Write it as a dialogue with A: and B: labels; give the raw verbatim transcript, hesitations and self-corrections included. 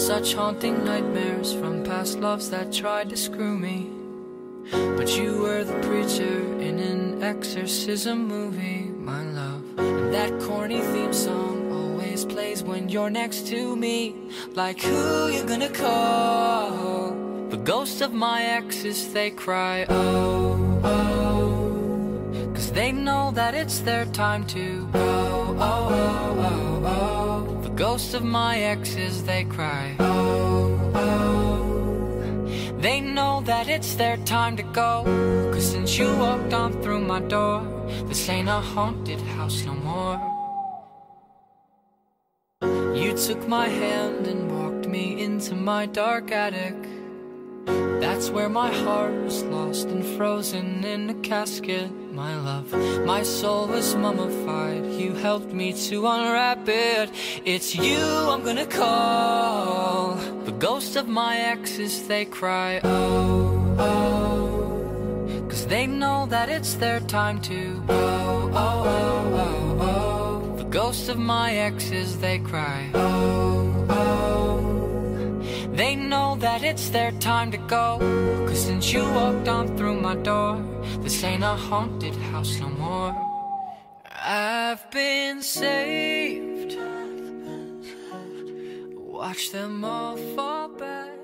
A: Such haunting nightmares from past loves that tried to screw me. But you were the preacher in an exorcism movie, my love. And that corny theme song always plays when you're next to me. Like, who you gonna call? The ghosts of my exes, they cry, oh, oh. Cause they know that it's their time to go, oh, oh, oh, oh. The ghosts of my exes, they cry, oh, oh. They know that it's their time to go. Cause since you walked on through my door, this ain't a haunted house no more. You took my hand and walked me into my dark attic. That's where my heart was lost and frozen in a casket, my love. My soul was mummified, you helped me to unwrap it. It's you I'm gonna call. The ghosts of my exes, they cry, oh, oh. Cause they know that it's their time to go, oh, oh, oh, oh. The ghosts of my exes, they cry, oh, oh. They know that it's their time to go. Cause since you walked on through my door, this ain't a haunted house no more. I've been saved. Watch them all fall back.